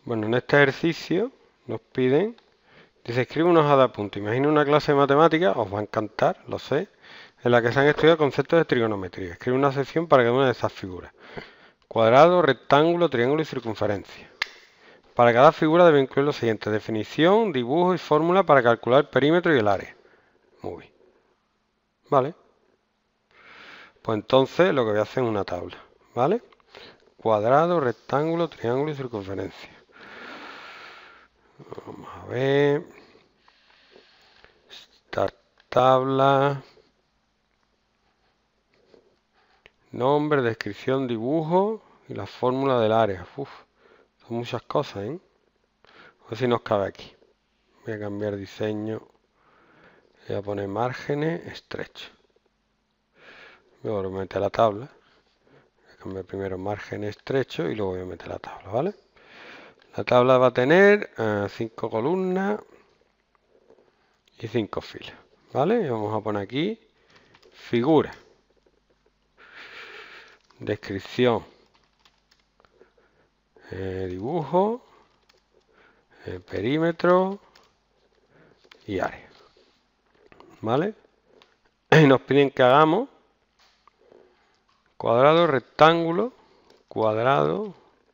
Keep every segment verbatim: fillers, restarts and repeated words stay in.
Bueno, en este ejercicio nos piden, dice, escribe una hoja de apunte. Imagina una clase de matemáticas, os va a encantar, lo sé, en la que se han estudiado conceptos de trigonometría. Escribe una sección para cada una de esas figuras. Cuadrado, rectángulo, triángulo y circunferencia. Para cada figura debe incluir lo siguiente: definición, dibujo y fórmula para calcular el perímetro y el área. Muy bien. Vale. Pues entonces lo que voy a hacer es una tabla. ¿Vale? Cuadrado, rectángulo, triángulo y circunferencia. Vamos a ver. Esta tabla. Nombre, descripción, dibujo y la fórmula del área. Uf, son muchas cosas, ¿eh? A ver si nos cabe aquí. Voy a cambiar diseño. Voy a poner márgenes estrechos. Luego lo meto a la tabla. Voy a cambiar primero margen estrecho y luego voy a meter la tabla, ¿vale? La tabla va a tener uh, cinco columnas y cinco filas, ¿vale? Y vamos a poner aquí figura, descripción, eh, dibujo, eh, perímetro y área, ¿vale? Y nos piden que hagamos cuadrado, rectángulo, cuadrado,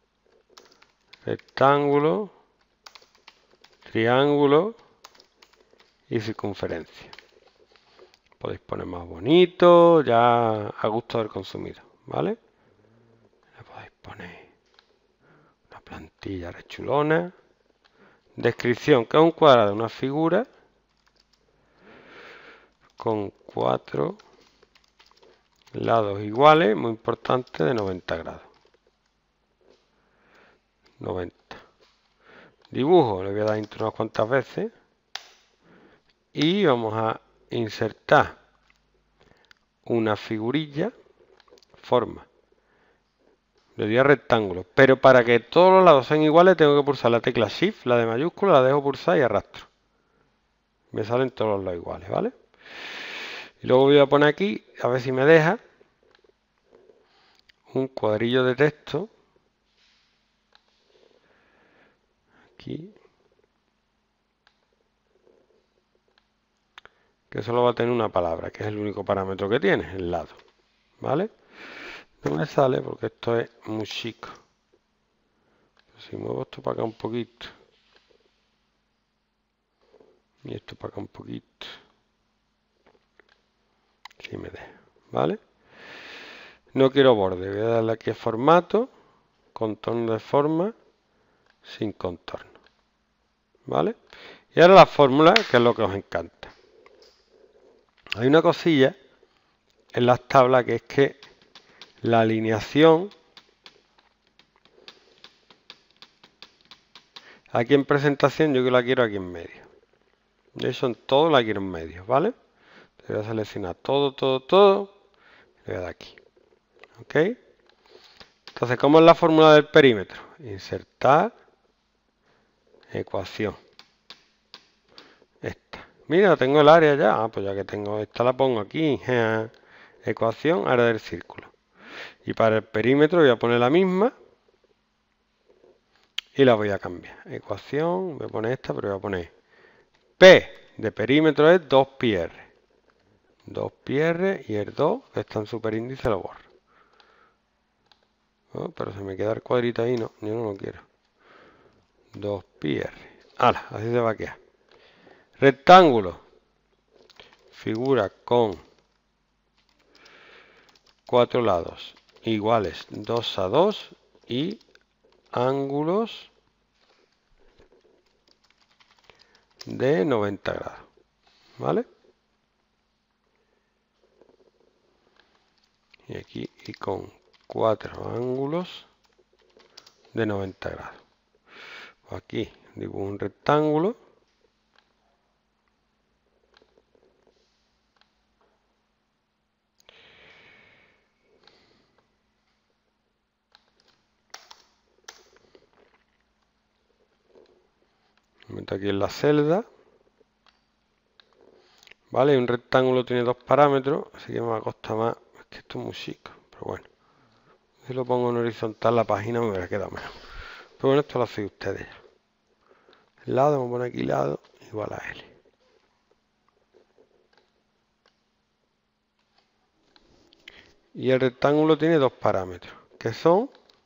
rectángulo, triángulo y circunferencia. Podéis poner más bonito, ya a gusto del consumidor, ¿vale? Le podéis poner una plantilla rechulona. Descripción, que es un cuadrado, una figura con cuatro lados iguales, muy importante, de noventa grados. noventa. Dibujo, le voy a dar intro unas cuantas veces. Y vamos a insertar una figurilla, forma. Le doy a rectángulo, pero para que todos los lados sean iguales tengo que pulsar la tecla Shift, la de mayúscula, la dejo pulsar y arrastro. Me salen todos los lados iguales, ¿vale? Y luego voy a poner aquí, a ver si me deja, un cuadrillo de texto. Aquí. Que solo va a tener una palabra, que es el único parámetro que tiene, el lado. ¿Vale? No me sale porque esto es muy chico. Si muevo esto para acá un poquito. Y esto para acá un poquito. Sí me deja. ¿Vale? No quiero borde. Voy a darle aquí a formato. Contorno de forma. Sin contorno. ¿Vale? Y ahora la fórmula, que es lo que os encanta. Hay una cosilla en las tablas que es que la alineación aquí en presentación yo que la quiero aquí en medio. De hecho en todo la quiero en medio, ¿vale? Voy a seleccionar todo, todo, todo. Y le voy a dar aquí. ¿Ok? Entonces, ¿cómo es la fórmula del perímetro? Insertar ecuación. Esta. Mira, tengo el área ya. Ah, pues ya que tengo esta la pongo aquí. Ecuación, área del círculo. Y para el perímetro voy a poner la misma. Y la voy a cambiar. Ecuación, voy a poner esta, pero voy a poner P de perímetro es dos pi r. dos pi r y el dos, que está en superíndice, lo borro. Oh, pero se me queda el cuadrito ahí, no, yo no lo quiero. dos pi r. ¡Hala! Así se va a quedar. Rectángulo. Figura con cuatro lados iguales dos a dos y ángulos de noventa grados. ¿Vale? Y aquí y con cuatro ángulos de noventa grados. Aquí dibujo un rectángulo. Me meto aquí en la celda. Vale, un rectángulo tiene dos parámetros, así que me va a costar más. Es que esto es muy chico, pero bueno. Si lo pongo en horizontal la página me hubiera quedado mejor. Pero bueno, esto lo hacéis ustedes ya. El lado, vamos a poner aquí lado igual a L. Y el rectángulo tiene dos parámetros, que son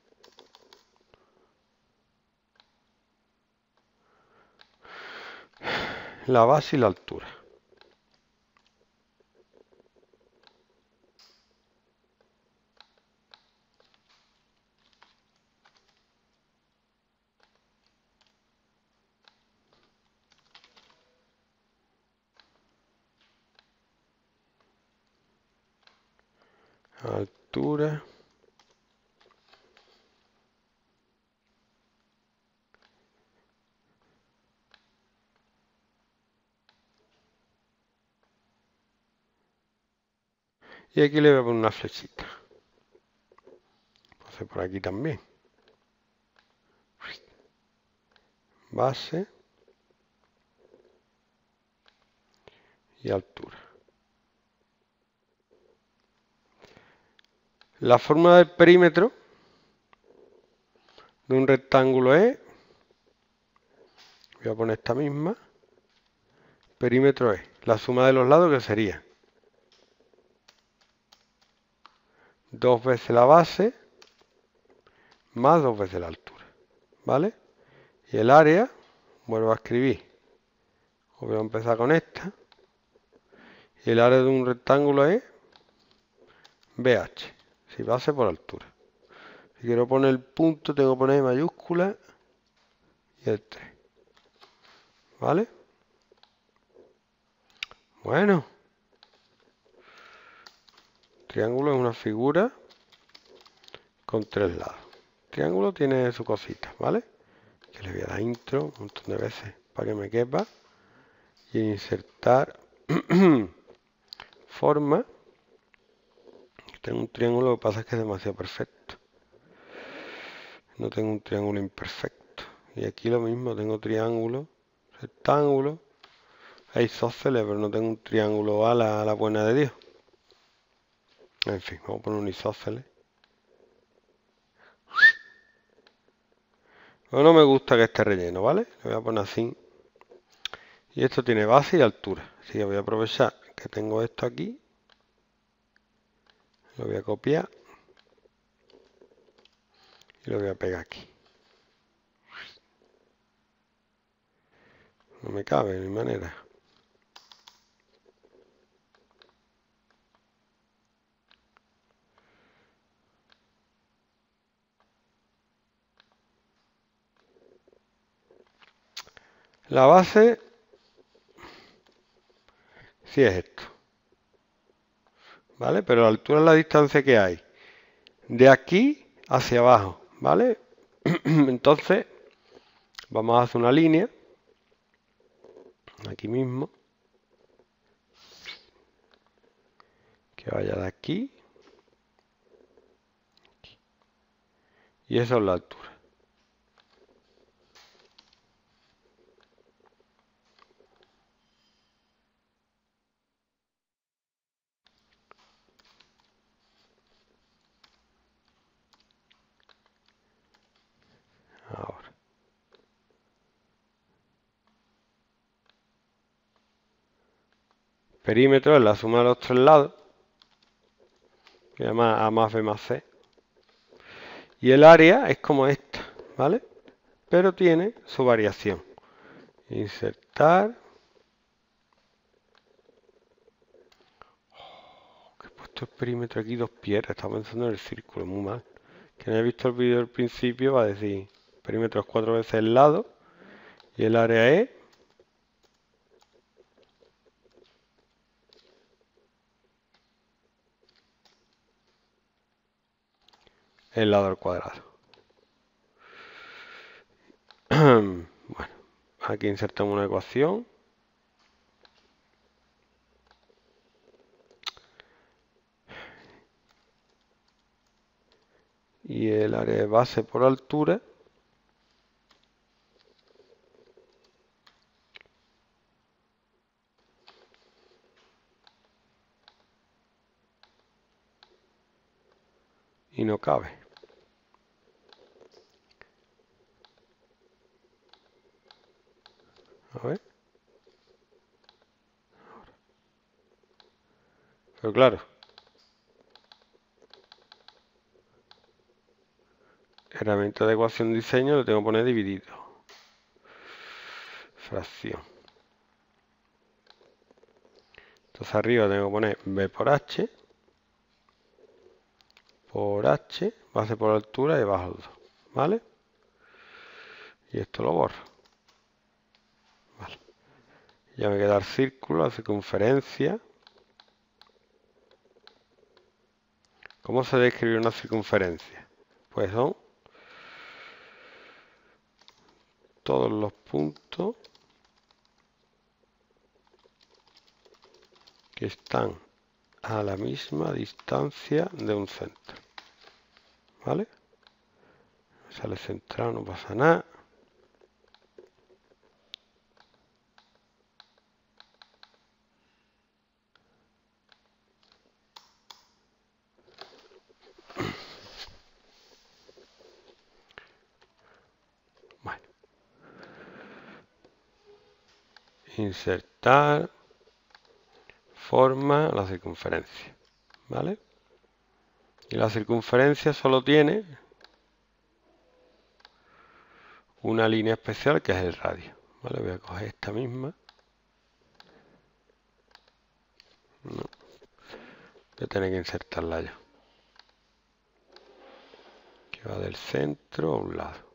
la base y la altura. Altura. Y aquí le voy a poner una flechita. Entonces por aquí también. Base. Y altura. La fórmula del perímetro de un rectángulo es, voy a poner esta misma, perímetro es la suma de los lados, que sería dos veces la base más dos veces la altura, ¿vale? Y el área, vuelvo a escribir, voy a empezar con esta, y el área de un rectángulo es B H, si base por altura. Si quiero poner el punto, tengo que poner mayúscula y el tres, ¿vale? Bueno, triángulo es una figura con tres lados. Triángulo tiene su cosita, ¿vale? Que le voy a dar intro un montón de veces para que me quepa. Y insertar forma. Tengo un triángulo, lo que pasa es que es demasiado perfecto. No tengo un triángulo imperfecto. Y aquí lo mismo, tengo triángulo, rectángulo. Hay isósceles, pero no tengo un triángulo a la, a la buena de Dios. En fin, vamos a poner un isósceles. Pero no me gusta que esté relleno, ¿vale? Lo voy a poner así. Y esto tiene base y altura. Así que voy a aprovechar que tengo esto aquí. Lo voy a copiar. Y lo voy a pegar aquí. No me cabe de mi manera. La base sí es esto, ¿vale? Pero la altura es la distancia que hay de aquí hacia abajo, ¿vale? Entonces, vamos a hacer una línea, aquí mismo, que vaya de aquí, aquí. Y esa es la altura. Ahora. Perímetro es la suma de los tres lados, que se llama A más B más C. Y el área es como esta, ¿vale? Pero tiene su variación. Insertar. Oh, que he puesto el perímetro aquí dos piedras, estaba pensando en el círculo, muy mal. Quien haya visto el vídeo del principio va a decir, perímetro es cuatro veces el lado y el área es el lado al cuadrado. Bueno, aquí insertamos una ecuación. Y el área de base por altura y no cabe. A ver. Pero claro, herramienta de ecuación de diseño, le tengo que poner dividido. Fracción. Entonces arriba tengo que poner b por h, por h, base por altura y bajo dos, ¿vale? Y esto lo borro. Vale. Ya me queda el círculo, la circunferencia. ¿Cómo se debe escribir una circunferencia? Pues son todos los puntos que están a la misma distancia de un centro. ¿Vale? Sale centrado, no pasa nada. Bueno. Insertar. Forma la circunferencia. ¿Vale? Y la circunferencia solo tiene una línea especial que es el radio. ¿Vale? Voy a coger esta misma. No. Voy a tener que insertarla ya. Que va del centro a un lado.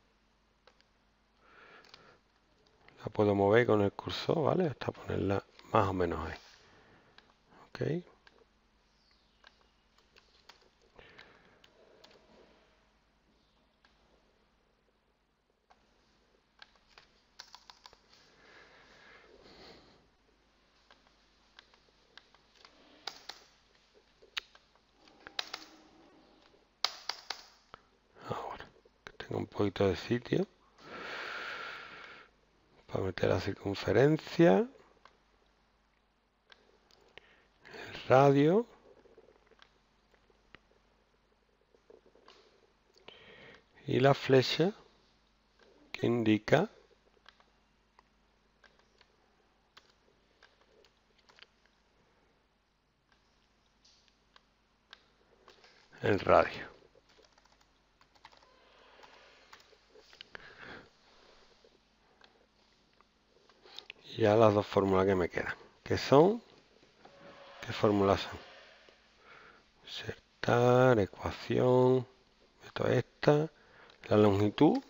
La puedo mover con el cursor, ¿vale? Hasta ponerla más o menos ahí. Ok. Ahora, que tengo un poquito de sitio para meter la circunferencia, el radio y la flecha que indica el radio. Y ya las dos fórmulas que me quedan, que son, ¿qué fórmulas son? Insertar, ecuación, meto esta, la longitud,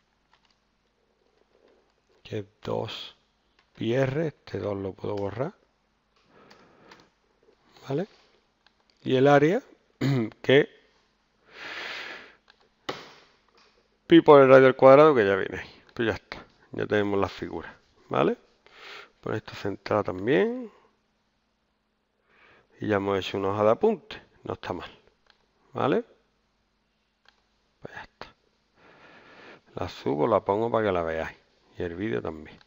que es dos pi r, este dos lo puedo borrar, ¿vale? Y el área, que pi por el radio al cuadrado, que ya viene ahí. Pues ya está, ya tenemos las figuras, ¿vale? Por esto centrado también. Y ya hemos hecho una hoja de apunte, no está mal, ¿vale? Pues ya está. La subo, la pongo para que la veáis. Y el vídeo también.